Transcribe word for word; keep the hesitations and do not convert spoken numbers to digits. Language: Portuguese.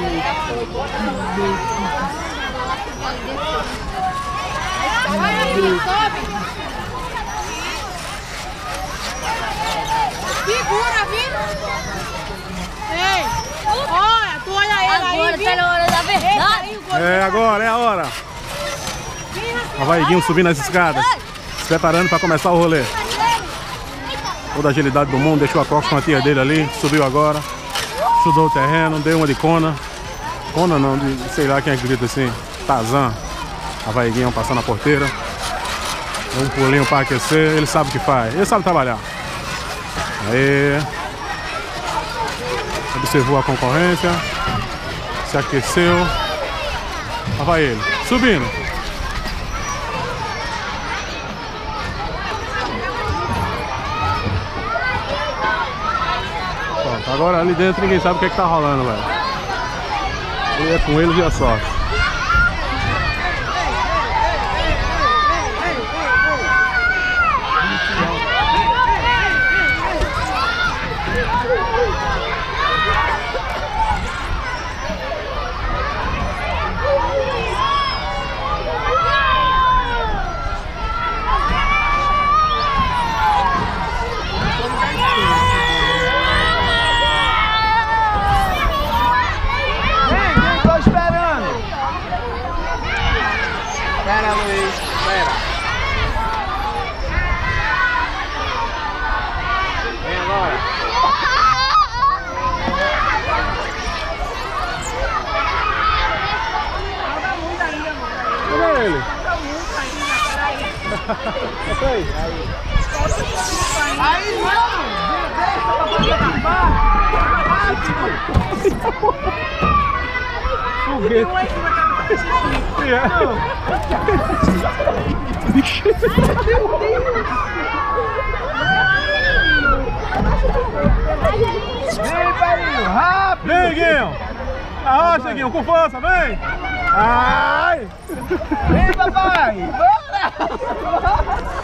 Segura, viu? Ei, olha, tu olha ele agora aí, tá na hora da verdade. É agora, é a hora. Havaiguinho subindo as escadas, se preparando para começar o rolê. Toda a agilidade do mundo, deixou a Crocs com a tia dele ali, subiu agora, estudou o terreno, deu uma de Kona. Kona não, de sei lá quem é que grita assim, Tarzan. Havaiguinho passando a porteira. Deu um pulinho para aquecer, ele sabe o que faz, ele sabe trabalhar. Aí, observou a concorrência, se aqueceu. Lá vai ele, subindo. Pronto, agora ali dentro ninguém sabe o que é que tá rolando, velho. E é com eles e a sorte. Espera, Luiz, espera. Vem agora. Cadê ele? Aí. Aí, mano! Foguete. Vem, Pedrinho, rápido! Vem, Guinho! Arrocha, Guinho, com força, vem! Ai! Vem, papai! Bora!